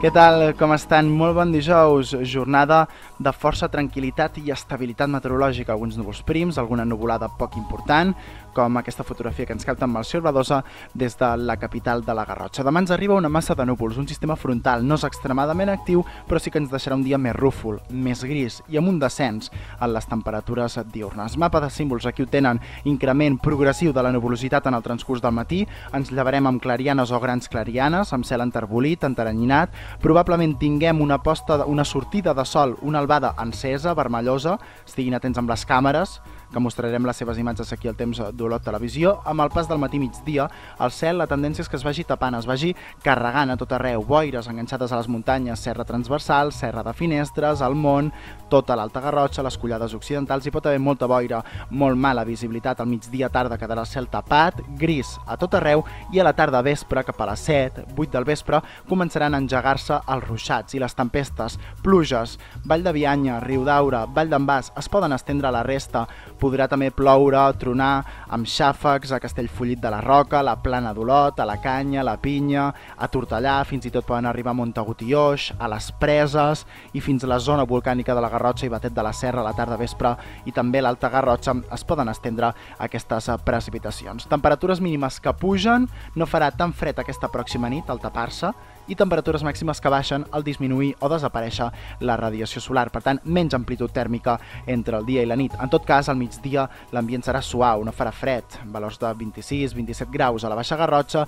Què tal? Com estan? Molt bon dijous. Jornada de força tranquil·litat i estabilitat meteorològica. Alguns núvols prims, alguna nuvolada poc important, com aquesta fotografia que ens capta amb Melcior Badosa des de la capital de la Garrotxa. Demà ens arriba una massa de núvols, un sistema frontal no és extremadament actiu, però sí que ens deixarà un dia més rúfol, més gris i amb un descens en les temperatures diürnes. Mapa de símbols, aquí ho tenen, increment progressiu de la nuvolositat en el transcurs del matí, ens llevarem amb clarianes o grans clarianes, amb cel enterbolit, enteranyinat, probablement tinguem una sortida de sol, una albada encesa, vermellosa, estiguin atents amb les càmeres, que mostrarem les seves imatges aquí al temps d'Olot Televisió. Amb el pas del matí-migdia, el cel, la tendència és que es vagi tapant, es vagi carregant a tot arreu, boires enganxades a les muntanyes, serra transversal, serra de Finestres, el Mont, tota l'Alta Garrotxa, les Collades Occidentals, hi pot haver molta boira, molt mala visibilitat, al migdia tarda quedarà el cel tapat, gris a tot arreu, i a la tarda vespre, cap a les 7, 8 del vespre, començaran a engegar-se els ruixats i les tempestes, pluges, Vall de Bianya, Riudaura, Vall d'en Bas, es poden estendre a la resta. Podrà també ploure, tronar amb xàfecs a Castellfollit de la Roca, a la Plana d'Olot, a la Canya, a la Pinya, a Tortellà, fins i tot poden arribar a Montagut i Oix, a les Preses i fins a la zona volcànica de la Garrotxa i Batet de la Serra a la tarda vespre i també l'Alta Garrotxa es poden estendre aquestes precipitacions. Temperatures mínimes que pugen, no farà tan fred aquesta pròxima nit al tapar-se, i temperatures màximes que baixen al disminuir o desaparèixer la radiació solar. Per tant, menys amplitud tèrmica entre el dia i la nit. En tot cas, al migdia l'ambient serà suau, no farà fred. Valors de 26-27 graus a la Baixa Garrotxa,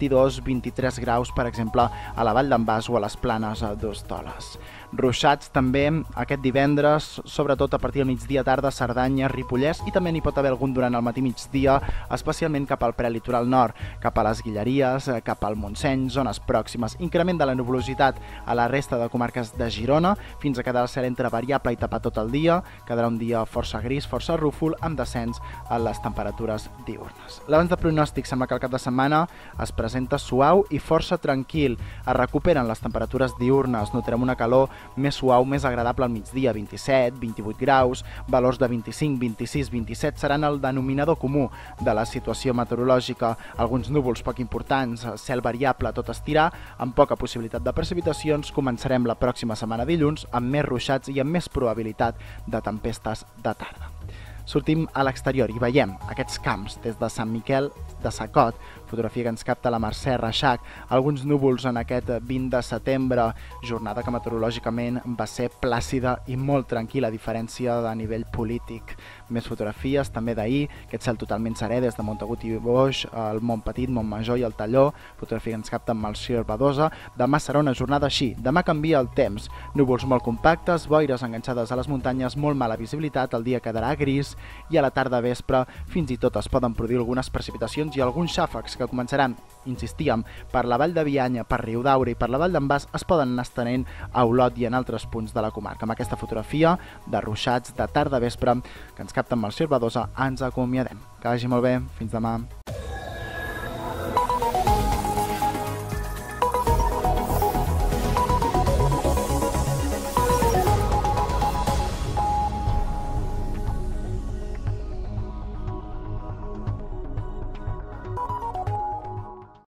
22-23 graus, per exemple, a la Vall d'en Bas o a les Planes d'Hostoles. Ruixats també aquest divendres, sobretot a partir del migdia tarda, Cerdanya, Ripollès, i també n'hi pot haver algun durant el matí-migdia, especialment cap al prelitoral nord, cap a les Guilleries, cap al Montseny, zones pròximes. Increment de la nuvolositat a la resta de comarques de Girona, fins a quedar el cel entre variable i tapat tot el dia. Quedarà un dia força gris, força rúfol, amb descens a les temperatures diürnes. L'abans de pronòstic sembla que el cap de setmana es presenta suau i força tranquil. Es recuperen les temperatures diürnes, notarem una calor més suau, més agradable al migdia, 27-28 graus, valors de 25, 26, 27 seran el denominador comú de la situació meteorològica. Alguns núvols poc importants, cel variable, tot estirar, amb poca possibilitat de precipitacions. Començarem la pròxima setmana dilluns amb més ruixats i amb més probabilitat de tempestes de tarda. Sortim a l'exterior i veiem aquests camps des de Sant Miquel de Sacot, fotografia que ens capta la Mercè Reixac, alguns núvols en aquest 20 de setembre, jornada que meteorològicament va ser plàcida i molt tranquil·la, a diferència de nivell polític. Més fotografies també d'ahir, aquest cel totalment serè des de Montagut i Oix, el Montpetit, Montmajor i el Talló, fotografia que ens capta amb Melcior Badosa. Demà serà una jornada així, demà canvia el temps, núvols molt compactes, boires enganxades a les muntanyes, molt mala visibilitat, el dia quedarà gris i a la tarda vespre fins i tot es poden produir algunes precipitacions i alguns xàfecs que començaran, insistíem, per la Vall de Bianya, per Riudaura i per la Vall d'en Bas, es poden anar estenent a Olot i en altres punts de la comarca. Amb aquesta fotografia de ruixats de tarda vespre que ens capta amb Melcior Badosa, ens acomiadem. Que vagi molt bé, fins demà.